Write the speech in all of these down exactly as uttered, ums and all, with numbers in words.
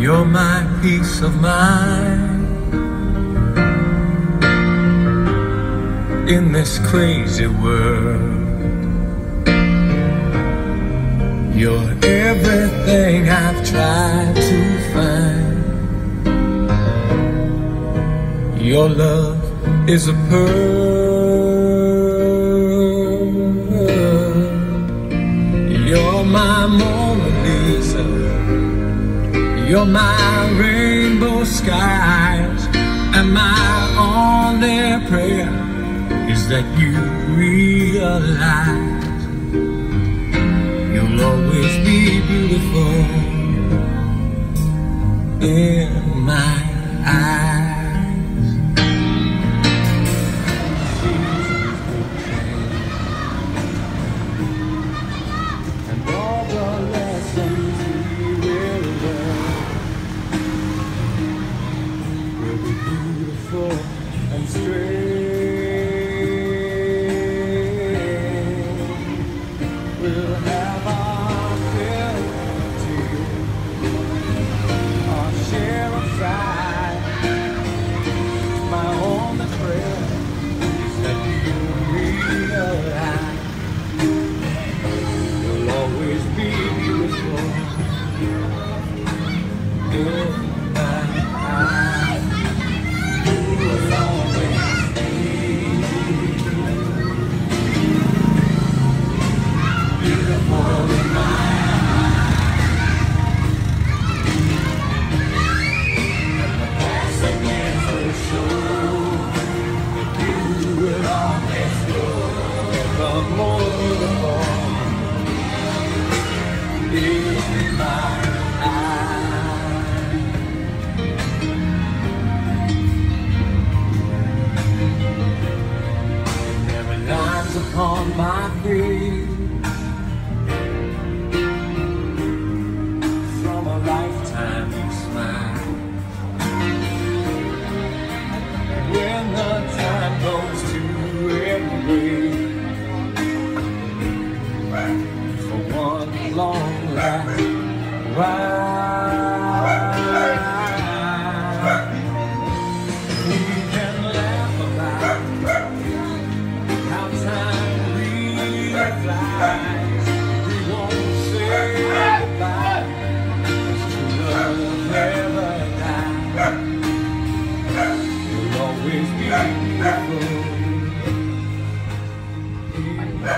You're my peace of mind in this crazy world. You're everything I've tried to find. Your love is a pearl. You're my Mona Lisa. You're my rainbow skies. And my only prayer is that you realize you'll always be beautiful in my eyes. And all the lessons we will learn will be beautiful and straight. We'll have our fill of tears, our share of pride. My only prayer is that you realize you'll always be beautiful in my eyes. You will always be beautiful in my more beautiful in my eyes. There are lines upon my face from a lifetime of smile. When the time goes to embrace for one long last ride, we can laugh about how time really flies. We won't say goodbye, 'cause true love never dies. You'll always be beautiful in my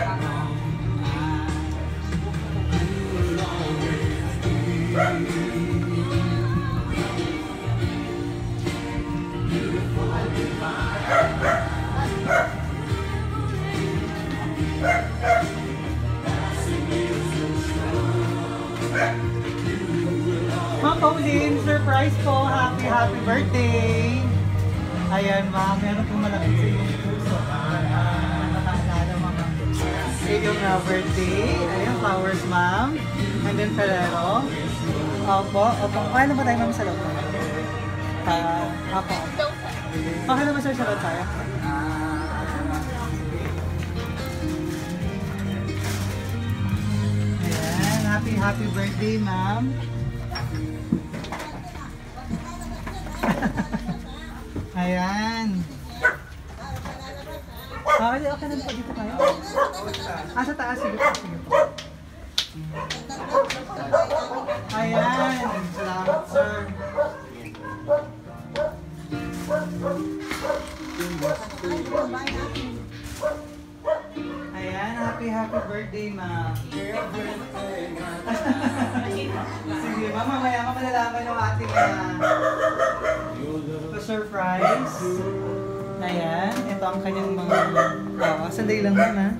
Ma'am Pauline, surprise po. Happy, happy birthday. Ayan ma'am, meron pong malapit sa inyong puso. Nakaalala mga iyong uh, birthday. Ayan, flowers ma'am. And then Ferrero. Opo, opo. Okay na ba tayo ma'am sa loob? Uh, opo. Okay na ba sir sa loob tayo? Ayan, happy, happy birthday ma'am. Ayan. Okay, okay na po dito kayo. Ah, sa taas. Sige po, sige po. Ayan. Salamat, sir. Ayan, happy, happy birthday, ma'am. Sige, ma'am, mamaya malalaman yung ating uh, surprise. Ayan, ito ang kanyang mga... Oh, sandali lang ma'am, ha?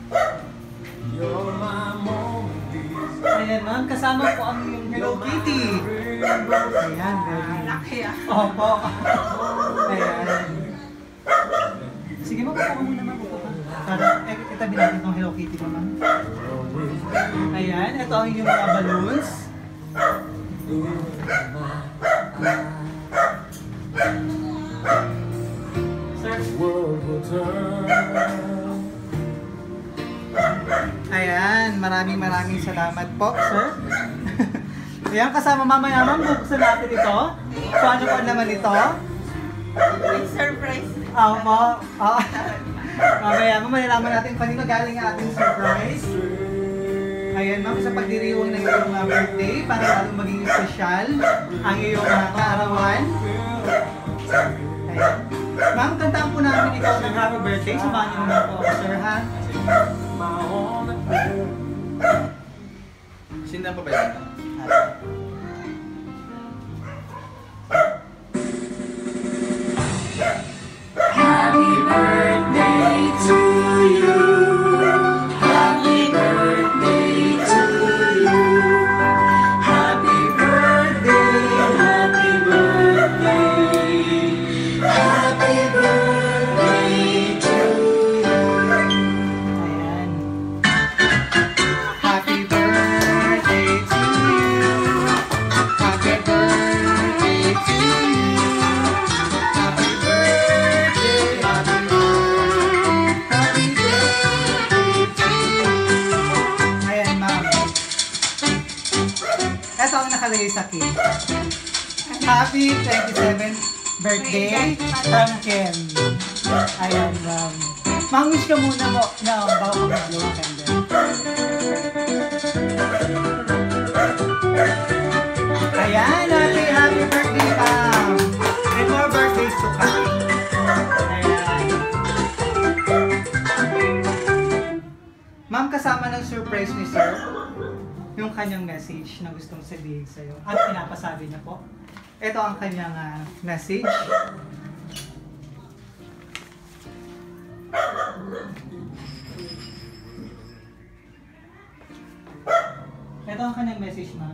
Ayan, ma'am, kasama po ang yung Hello Kitty. Ayan, very... Laki, ah. Opo. Ayan. Sige, ma'am, pupo muna, ma'am. Para, eh, itabi natin itong Hello Kitty, ma'am. Ayan, ito ang yung mga balloons. Sir. Ayan, maraming maraming salamat po, sir. Ayan, kasama mamaya ma'am, bubuksan natin ito. So ano pa naman ito? May surprise. Ah, mo. Ah. Mamaya, malalaman natin kanino galing ang ating surprise. Ayan ma'am, sa pagdiriwang ng iyong uh, birthday, para lalong maging special ang iyong uh, kaarawan. Ayan. Ma'am, kantaan po namin ikaw ng happy birthday. Samahan niyo naman po ako, sir, ha? Sindan pa ba yan? Happy birthday to you. Happy birthday to you. Happy birthday, happy birthday. Happy birthday to you. Ayan. Happy birthday to you. Happy birthday to you. Happy birthday, happy birthday, happy birthday to you. Ayan, ma'am. Ito ang nakalagay sa cake. Happy twenty-seventh birthday from Ken. Ayan, ma'am. Ma'am, wish ka muna mo na bago ka mag-blow ang candle. Ayan, happy, happy birthday, ma'am. And more birthdays to come. Ayan. Ma'am, kasama ng surprise ni sir, yung kanyang message na gustong sabihin sa'yo. At pinapasabi niya po. Ito ang kanyang uh, message. Ito ang kanyang message, ma'am.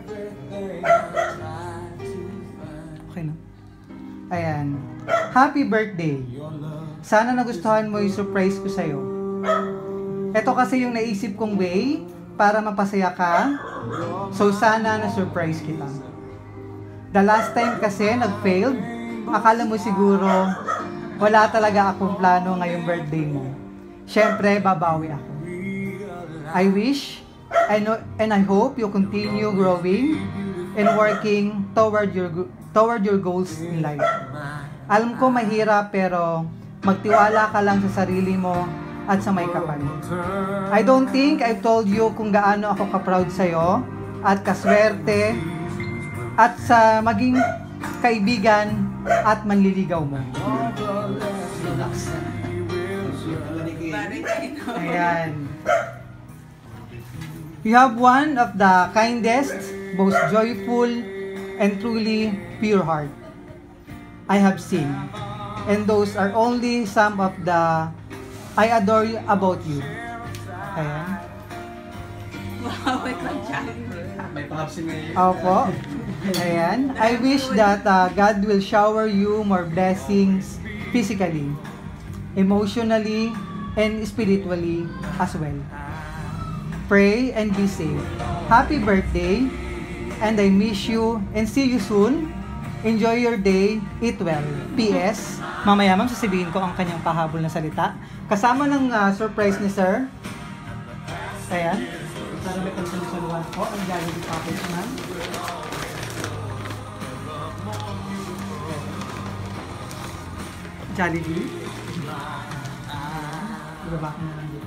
Okay na. Ayan. Happy birthday. Sana nagustuhan mo yung surprise ko sa'yo. Ito kasi yung naisip kong way para mapasaya ka. So sana na-surprise kita. The last time kasi nag-failed, akala mo siguro wala talaga akong plano ngayong birthday mo. Siyempre, babawi ako. I wish I know, and I hope you continue growing and working toward your toward your goals in life. Alam ko mahirap pero magtiwala ka lang sa sarili mo at sa may kapal. I don't think I've told you kung gaano ako ka-proud sa'yo at kaswerte at sa maging kaibigan at manliligaw mo. Ayan. You have one of the kindest, most joyful, and truly pure heart I have seen. And those are only some of the I adore you about you. Ayan. Wow, wait lang siya. May pangapsin ngayon. Opo. Ayan. I wish that uh, God will shower you more blessings physically, emotionally, and spiritually as well. Pray and be safe. Happy birthday, and I miss you and see you soon. Enjoy your day. Eat well. P S. Mamaya ma'am, sasabihin ko ang kanyang pahabol na salita. Kasama ng uh, surprise ni sir. Ayan. Para may pagsalusaluan ko. Ang Jollibee package ma'am. Jollibee. Ibaba ko na lang dito.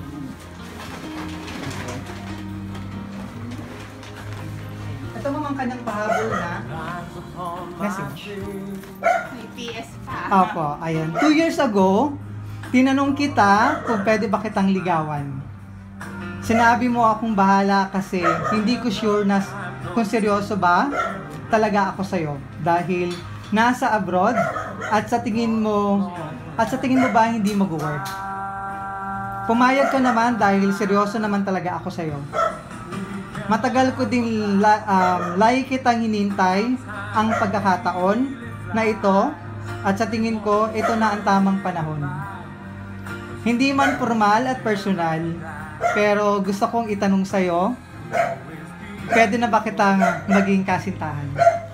Ito ma'am ang kanyang pahabol na message. May P S pa. Opo, ayan. Two years ago, tinanong kita kung pwede ba kitang ligawan. Sinabi mo akong bahala kasi hindi ko sure na kung seryoso ba talaga ako sa'yo. Dahil nasa abroad at sa tingin mo, at sa tingin mo ba hindi mag-work? Pumayag ka naman dahil seryoso naman talaga ako sa'yo. Matagal ko din la, um, lagi kitang hinintay ang pagkakataon na ito at sa tingin ko ito na ang tamang panahon. Hindi man formal at personal, pero gusto kong itanong sa'yo, pwede na ba kitang maging kasintahan?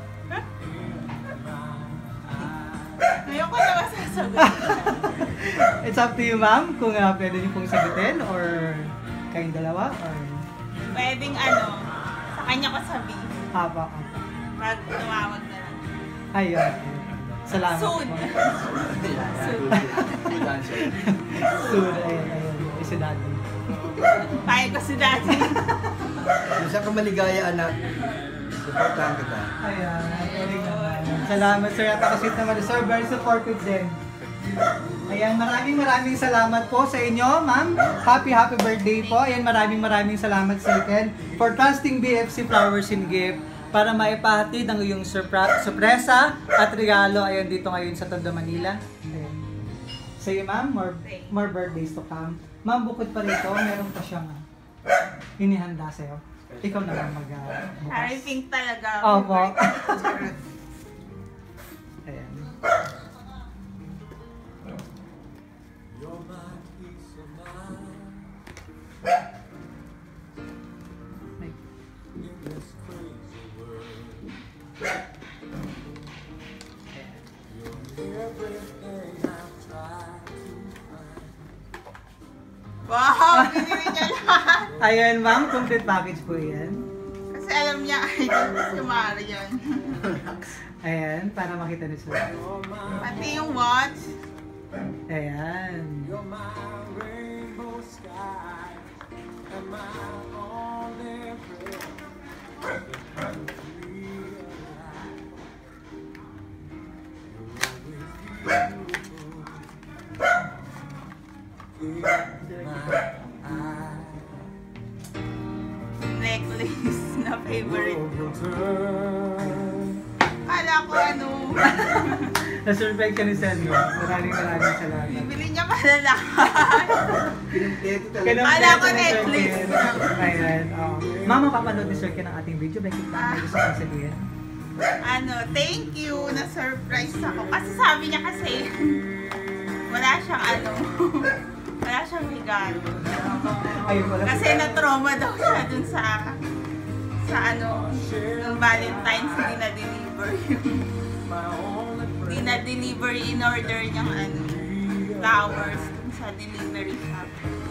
Ngayon ko na masasagot. It's up to you ma'am kung uh, pwede niyo pong sagutin or kayong dalawa or... Pwedeng ano, sa kanya ko sabihin. Apa, apa. Pag tumawag na lang. Ayun. Salamat Soon. po. Soon. Soon, ayun, ayun. Isa dati. Kaya ko si daddy. Kung saan ka maligaya, anak, supportahan kita. Ayan, galing naman. Salamat sir, at ako sweet naman. Sir, very supportive din. Ayan, maraming maraming salamat po sa inyo, ma'am. Happy, happy birthday po. Ayan, maraming maraming salamat Sir Ken for trusting B F C Flowers and Gift para maipahatid ang iyong surpra- sorpresa at regalo ayan dito ngayon sa Tondo, Manila. Ayan. Sa iyo, ma'am, more, more birthdays to come. Ma'am, bukod pa rito, meron pa siyang uh, inihanda sa'yo. Ikaw na lang mag-bukas. Harry Pink talaga. Opo. Ayan. Wow! Binili niya lahat. Ayan, ma'am, complete package po yan. Kasi alam niya, idol ko si Marion. Ayan, para makita niyo sila. Pati yung watch. Ayan. Necklace na favorite ko. Kala ko ano, Na-surprise ka ni Sandro. Maraming maraming salamat. bibili niya pala lahat. Kinumpleto talaga. Kailan Kala ko ni Sir necklace. Ken. Ayan, oh. Mama, papanood ni Sir Ken ang ating video. Bakit lang may gusto kong sabihin? Ano, thank you, na-surprise ako. Kasi sabi niya kasi, wala siyang ano, wala siyang regalo. Ayun pala. Kasi na-trauma daw siya dun sa, sa ano, yung Valentine's, hindi na-deliver yung, hindi na-deliver in order niyang ano, flowers dun sa delivery shop.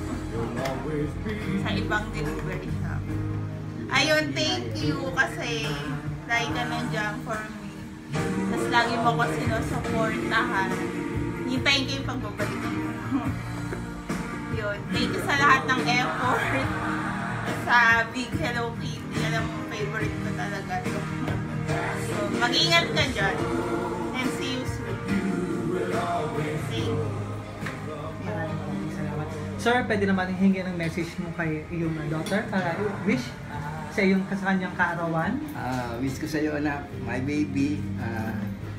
Sa ibang delivery shop. Ayun, thank you kasi dahil ka nandiyan for me. Tapos lagi mo ko sinusuportahan. Hintayin ko yung pagbabalik ko. Yun. Thank you sa lahat ng effort. Sa Big Hello Kitty. Alam mo, favorite ko talaga to. So, mag-ingat ka dyan. And see you soon. Thank you. Maraming maraming salamat. Sir, pwede naman hingi ng message mo kay iyong daughter para wish sa iyong sa kanyang kaarawan. Ah, wish ko sa iyo, anak, my baby, ah,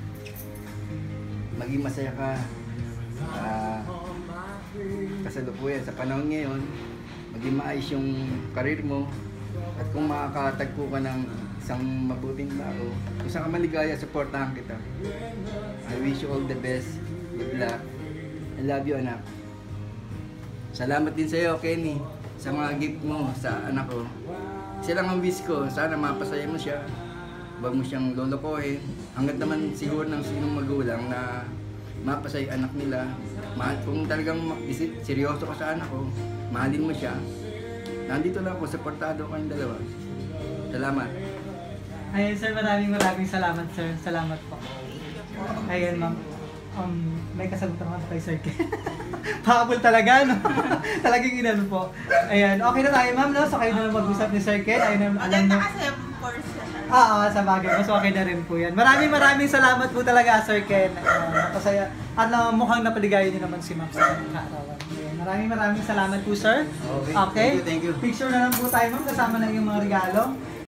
maging masaya ka. Ah, kasalukuyan sa panahon ngayon, maging maayos yung karir mo. At kung makakatagpo ka ng isang mabuting tao, kung saan ka maligaya, supportahan kita. I wish you all the best. Good luck. I love you, anak. Salamat din sa iyo, Kenny, sa mga gift mo sa anak ko. Isa lang ang wish ko, sana mapasaya mo siya. Huwag mo siyang lolokohin. Hanggat naman siguro ng sinong magulang na mapasaya yung anak nila. Mahal, kung talagang isip, seryoso ka sa anak ko, mahalin mo siya. Nandito lang ako, supportado kayong dalawa. Salamat. Ayan sir, maraming maraming salamat sir. Salamat po. Ayan ma'am. Um, may kasagutan naman kay Sir Ken. Pakabol talaga, no? Talagang inano po. Ayan, okay na tayo ma'am, no? So kayo na mag-usap ni Sir Ken. Ayun, alam Maganda na. kasi yung course siya. Oo, sa bagay. Mas okay na rin po yan. Maraming maraming salamat po talaga, Sir Ken. Uh, napasaya. At uh, mukhang napaligayan niyo naman si ma'am sa kaarawan. Ayan, maraming maraming salamat po, sir. Okay, Okay? thank you, thank you. Picture na lang po tayo, ma'am, kasama na yung mga regalo.